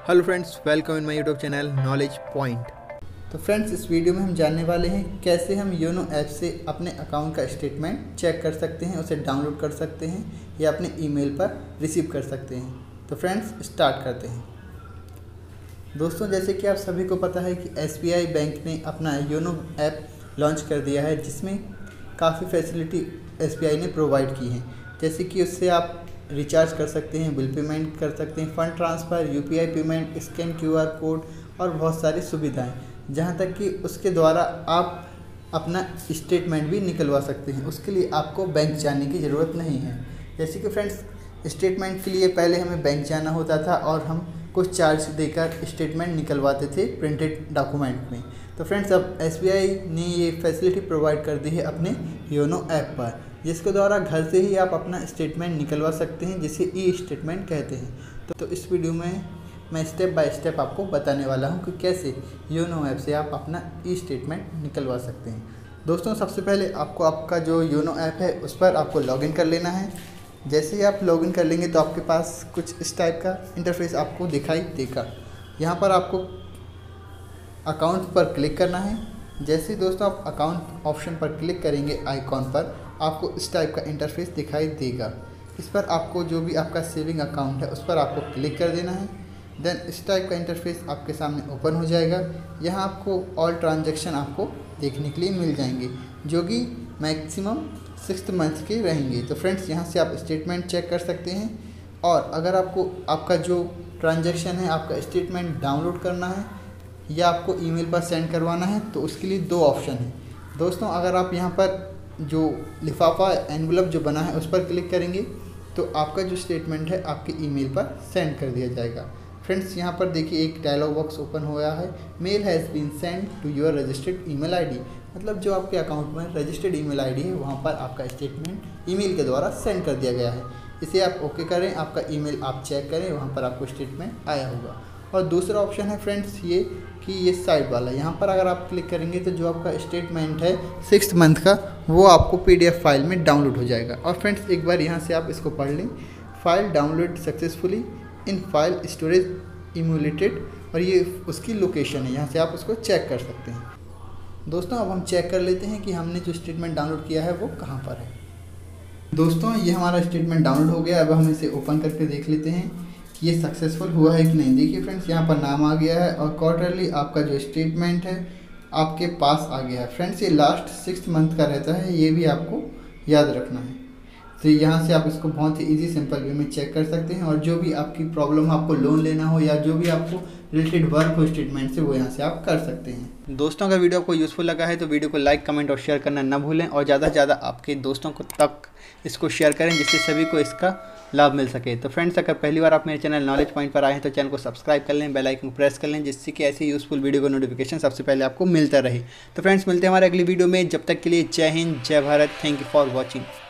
Hello friends, welcome in my YouTube channel knowledge point. तो friends, इस video में हम जानने वाले हैं कैसे हम योनो ऐप से अपने अकाउंट का स्टेटमेंट चेक कर सकते हैं, उसे डाउनलोड कर सकते हैं या अपने ईमेल पर रिसीव कर सकते हैं। तो फ्रेंड्स, स्टार्ट करते हैं। दोस्तों, जैसे कि आप सभी को पता है कि SBI बैंक ने अपना योनो ऐप लॉन्च कर दिया है, जिसमें काफ़ी फैसिलिटी SBI ने प्रोवाइड की हैं। जैसे कि उससे आप रिचार्ज कर सकते हैं, बिल पेमेंट कर सकते हैं, fund transfer, UPI payment, scan QR code और बहुत सारी सुविधाएं, जहां तक कि उसके द्वारा आप अपना स्टेटमेंट भी निकलवा सकते हैं। उसके लिए आपको बैंक जाने की ज़रूरत नहीं है। जैसे कि फ्रेंड्स, स्टेटमेंट के लिए पहले हमें बैंक जाना होता था और हम कुछ चार्ज देकर स्टेटमेंट निकलवाते थे प्रिंटेड डॉक्यूमेंट में। तो फ्रेंड्स, अब SBI ने ये फैसिलिटी प्रोवाइड कर दी है अपने योनो ऐप पर, जिसके द्वारा घर से ही आप अपना स्टेटमेंट निकलवा सकते हैं, जिसे ई-स्टेटमेंट कहते हैं। तो इस वीडियो में मैं स्टेप बाय स्टेप आपको बताने वाला हूं कि कैसे योनो ऐप से आप अपना ई-स्टेटमेंट निकलवा सकते हैं। दोस्तों, सबसे पहले आपको आपका जो योनो ऐप है उस पर आपको लॉगिन कर लेना है। जैसे ही आप लॉगिन कर लेंगे तो आपके पास कुछ इस टाइप का इंटरफेस आपको दिखाई देगा। यहाँ पर आपको अकाउंट पर क्लिक करना है। जैसे ही दोस्तों आप अकाउंट ऑप्शन पर क्लिक करेंगे आइकॉन पर, आपको इस टाइप का इंटरफेस दिखाई देगा। इस पर आपको जो भी आपका सेविंग अकाउंट है उस पर आपको क्लिक कर देना है। देन इस टाइप का इंटरफेस आपके सामने ओपन हो जाएगा। यहाँ आपको ऑल ट्रांजैक्शन आपको देखने के लिए मिल जाएंगे, जो कि मैक्सिमम 6 मंथ के रहेंगे। तो फ्रेंड्स, यहाँ से आप स्टेटमेंट चेक कर सकते हैं। और अगर आपको आपका जो ट्रांजैक्शन है, आपका स्टेटमेंट डाउनलोड करना है या आपको ईमेल पर सेंड करवाना है, तो उसके लिए 2 ऑप्शन हैं। दोस्तों, अगर आप यहाँ पर जो लिफाफा एनवलप जो बना है उस पर क्लिक करेंगे तो आपका जो स्टेटमेंट है आपके ईमेल पर सेंड कर दिया जाएगा। फ्रेंड्स, यहाँ पर देखिए एक डायलॉग बॉक्स ओपन हुआ है, mail has been send to your registered email ID। मतलब जो आपके अकाउंट में रजिस्टर्ड ईमेल ID है, वहाँ पर आपका स्टेटमेंट ईमेल के द्वारा सेंड कर दिया गया है। इसे आप ओके करें, आपका ईमेल आप चेक करें, वहाँ पर आपको स्टेटमेंट आया होगा। और दूसरा ऑप्शन है फ्रेंड्स ये कि ये साइड वाला, यहाँ पर अगर आप क्लिक करेंगे तो जो आपका स्टेटमेंट है 6 मंथ का, वो आपको PDF फाइल में डाउनलोड हो जाएगा। और फ्रेंड्स, एक बार यहाँ से आप इसको पढ़ लें, file download successfully in file storage emulated, और ये उसकी लोकेशन है, यहाँ से आप उसको चेक कर सकते हैं। दोस्तों, अब हम चेक कर लेते हैं कि हमने जो स्टेटमेंट डाउनलोड किया है वो कहाँ पर है। दोस्तों, ये हमारा स्टेटमेंट डाउनलोड हो गया। अब हम इसे ओपन करके देख लेते हैं कि ये सक्सेसफुल हुआ है कि नहीं। देखिए फ्रेंड्स, यहाँ पर नाम आ गया है और क्वार्टरली आपका जो स्टेटमेंट है आपके पास आ गया है। फ्रेंड्स, ये लास्ट 6 मंथ का रहता है, ये भी आपको याद रखना है। तो यहाँ से आप इसको बहुत ही इजी सिंपल वे में चेक कर सकते हैं, और जो भी आपकी प्रॉब्लम, आपको लोन लेना हो या जो भी आपको रिलेटेड वर्क हो स्टेटमेंट से, वो यहाँ से आप कर सकते हैं। दोस्तों, अगर वीडियो आपको यूज़फुल लगा है तो वीडियो को लाइक, कमेंट और शेयर करना ना भूलें, और ज़्यादा से ज़्यादा आपके दोस्तों को तक इसको शेयर करें, जिससे सभी को इसका लाभ मिल सके। तो फ्रेंड्स, अगर पहली बार आप मेरे चैनल नॉलेज पॉइंट पर आए हैं तो चैनल को सब्सक्राइब कर लें, बेल आइकन को प्रेस कर लें, जिससे कि ऐसी यूज़फुल वीडियो का नोटिफिकेशन सबसे पहले आपको मिलता रहे। तो फ्रेंड्स, मिलते हैं हमारे अगली वीडियो में। जब तक के लिए जय हिंद, जय Bharat. Thank you for watching.